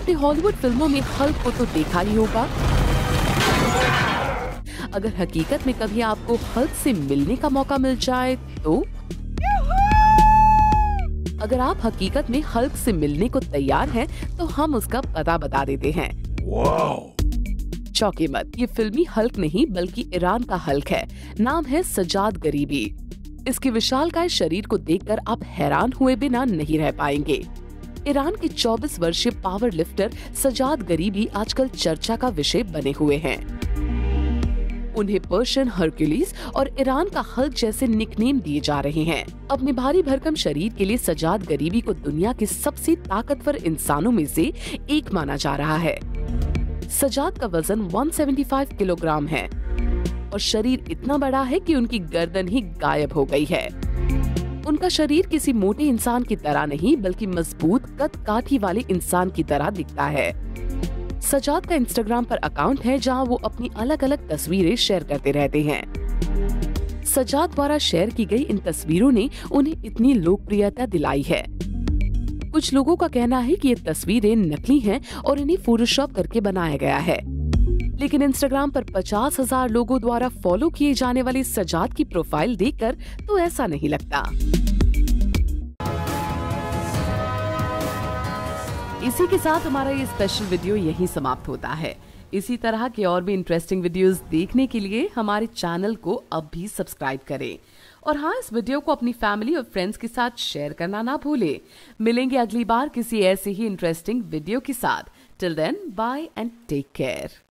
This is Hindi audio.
आपने हॉलीवुड फिल्मों में हल्क को तो देखा ही होगा। अगर हकीकत में कभी आपको हल्क से मिलने का मौका मिल जाए तो? अगर आप हकीकत में हल्क से मिलने को तैयार हैं, तो हम उसका पता बता देते हैं। चौंके मत, ये फिल्मी हल्क नहीं बल्कि ईरान का हल्क है। नाम है सजाद गरीबी। इसके विशालकाय शरीर को देखकर आप हैरान हुए बिना नहीं रह पाएंगे। ईरान के 24 वर्षीय पावर लिफ्टर सजाद गरीबी आजकल चर्चा का विषय बने हुए हैं। उन्हें पर्शियन हरक्यूलिस और ईरान का हल्क जैसे निकनेम दिए जा रहे हैं। अपने भारी भरकम शरीर के लिए सजाद गरीबी को दुनिया के सबसे ताकतवर इंसानों में से एक माना जा रहा है। सजाद का वजन 175 किलोग्राम है और शरीर इतना बड़ा है कि उनकी गर्दन ही गायब हो गई है। उनका शरीर किसी मोटे इंसान की तरह नहीं बल्कि मजबूत कद काठी वाले इंसान की तरह दिखता है। सजाद का इंस्टाग्राम पर अकाउंट है जहां वो अपनी अलग अलग तस्वीरें शेयर करते रहते हैं। सजाद द्वारा शेयर की गई इन तस्वीरों ने उन्हें इतनी लोकप्रियता दिलाई है। कुछ लोगों का कहना है कि ये तस्वीरें नकली हैं और इन्हें फोटोशॉप करके बनाया गया है, लेकिन इंस्टाग्राम पर 50,000 लोगों द्वारा फॉलो किए जाने वाली सजाद की प्रोफाइल देखकर तो ऐसा नहीं लगता। इसी के साथ हमारा ये स्पेशल वीडियो यहीं समाप्त होता है। इसी तरह के और भी इंटरेस्टिंग वीडियोस देखने के लिए हमारे चैनल को अब भी सब्सक्राइब करें और हाँ, इस वीडियो को अपनी फैमिली और फ्रेंड्स के साथ शेयर करना ना भूलें। मिलेंगे अगली बार किसी ऐसे ही इंटरेस्टिंग वीडियो के साथ। Till then, bye and take care.